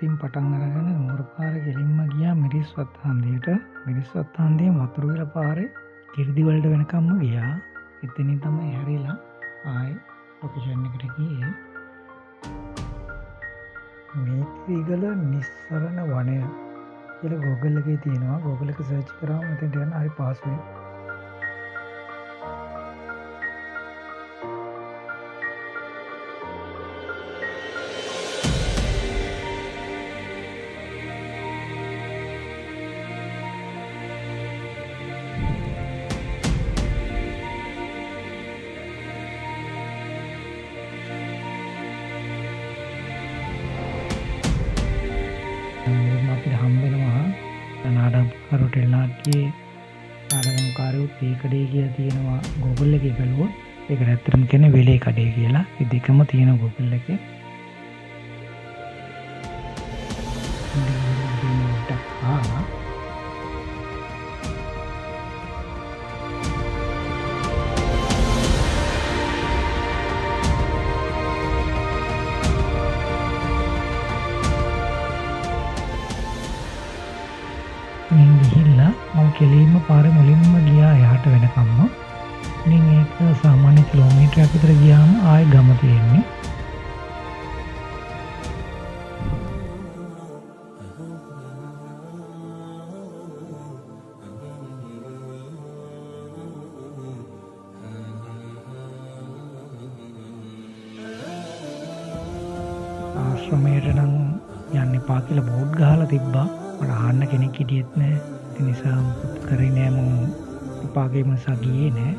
අතින් පටන් අරගෙන නුවර පාර ගෙලින්ම ගියා මිරිස්වත් හන්දියට. මිරිස්වත් හන්දියෙන් වතුරුවිල පාරේ කිරිදි වලට වෙනකම්ම ගියා. එතනින් තමයි හැරිලා ආයි ලොකේෂන් එකට ගියේ. මේතිගල නිස්සරණ වනය කියලා Google එකේ තියෙනවා. Google එක සර්ච් කරාම මෙතනට යන්න හරි පහසුයි. අපිට හම්බෙනවා නාඩම්කාර හොටෙල් නාට්‍යයේ නාඩගම්කාරයොත් ඒ කඩේ කියලා තියෙනවා Google එකේ බලුවොත්. ඒකට ඇත්තටම කියන්නේ වෙලේ කඩේ කියලා. ඒ දෙකම තියෙන Google එකේ. ගිහිල්ලා මම කෙලින්ම පාරේ මුලින්ම ගියා එහාට වෙනකම්ම. ඉතින් ඒක සාමාන්‍ය කිලෝමීටරයක් විතර ගියාම ආයෙ ගම තියෙන්නේ. ආශ්‍රමයට නම් යන්න එපා කියලා බෝඩ් ගහලා තිබ්බා. මට අහන්න කෙනෙක් හිටියෙත් නෑ. ඒ නිසා මුකුත් කරේ නෑ. මම එපාගේ නිසා ගියේ නෑ.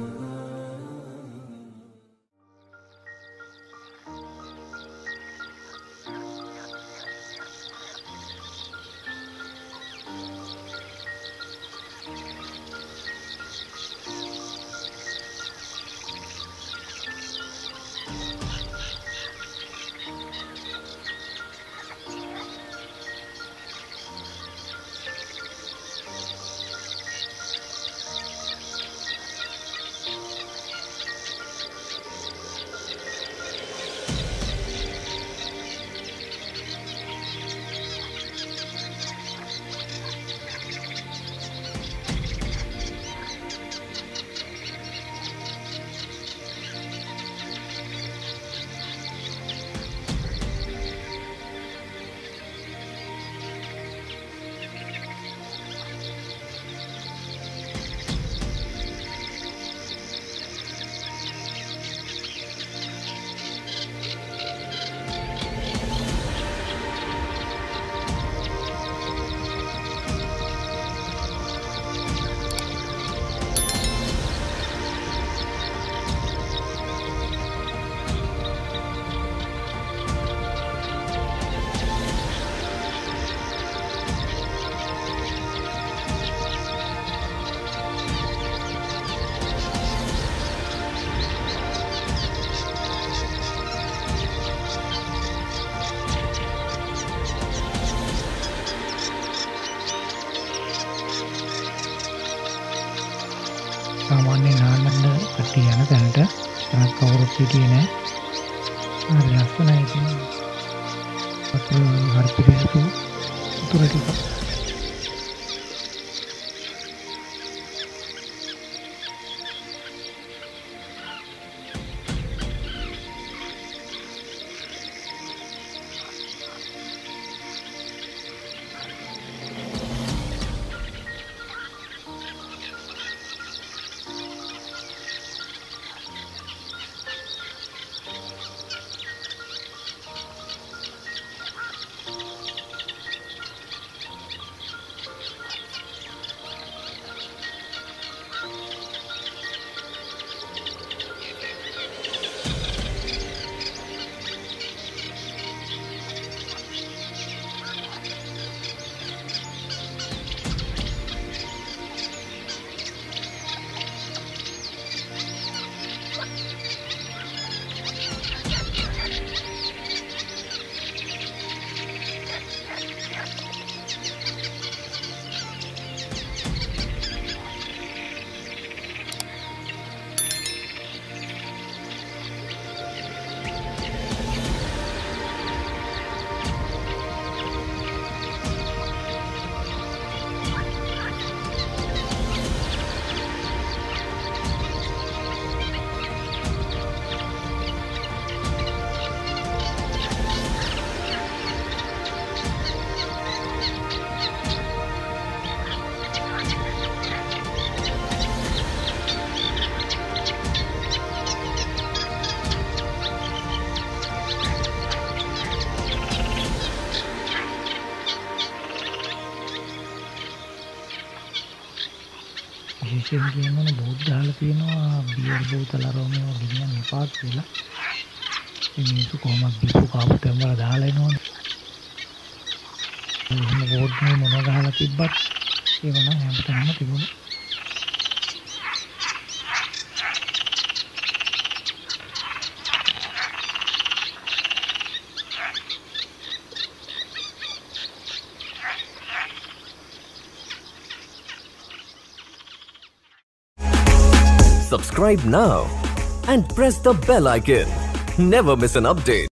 සාමාන්‍ය නාන්නන්න කට්ටිය යන තැනට තරක් කවුරුත් හිටියේ නෑ. හරි ලස්සනයි ඉතින්. හරි පිළිසුදු උතුර ටික. විශේෂයෙන් කියනවනේ බෝඩ් දාලා තියෙනවා බියර් බෝතල අරෝමේ වගේ ගෙනියන්න එපා කියලා. මේ මිනිස්සු කොහොමද බිප්පු කාපු තැන් වල දාලා එනවනේ. එහෙම බෝඩ් මේ මොනවා ගහලා තිබ්බත් ඒව නම් හැමතැනම තිබුණා. Subscribe now and press the bell icon. Never miss an update.